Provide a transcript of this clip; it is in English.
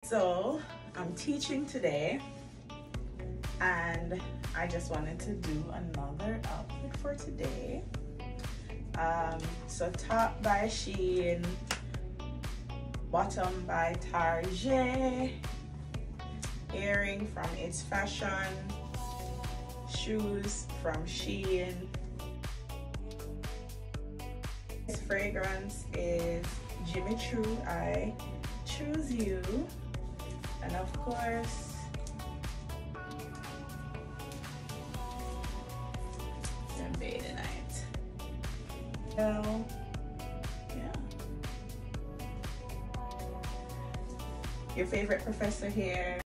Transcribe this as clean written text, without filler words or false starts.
So I'm teaching today and I just wanted to do another outfit for today. So top by Shein, bottom by Target, earring from It's Fashion, shoes from Shein. This fragrance is Jimmy Choo, I Choose You, and of course the bathing night. So yeah, your favorite professor here.